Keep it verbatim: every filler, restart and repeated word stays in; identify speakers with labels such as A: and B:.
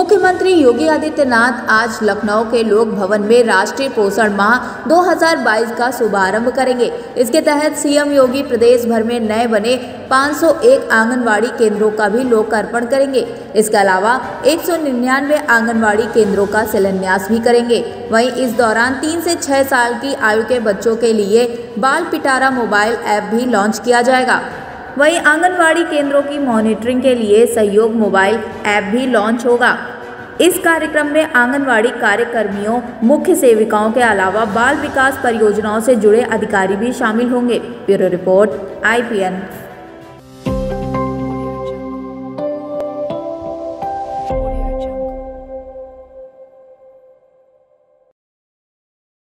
A: मुख्यमंत्री योगी आदित्यनाथ आज लखनऊ के लोक भवन में राष्ट्रीय पोषण माह दो हज़ार बाईस का शुभारंभ करेंगे। इसके तहत सीएम योगी प्रदेश भर में नए बने पाँच सौ एक आंगनवाड़ी केंद्रों का भी लोकार्पण करेंगे। इसके अलावा एक सौ निन्यानवे आंगनवाड़ी केंद्रों का शिलान्यास भी करेंगे। वहीं इस दौरान तीन से छह साल की आयु के बच्चों के लिए बाल पिटारा मोबाइल ऐप भी लॉन्च किया जाएगा। वहीं आंगनवाड़ी केंद्रों की मॉनिटरिंग के लिए सहयोग मोबाइल ऐप भी लॉन्च होगा। इस कार्यक्रम में आंगनवाड़ी कार्यकर्मियों, मुख्य सेविकाओं के अलावा बाल विकास परियोजनाओं से जुड़े अधिकारी भी शामिल होंगे। Bureau report I P N.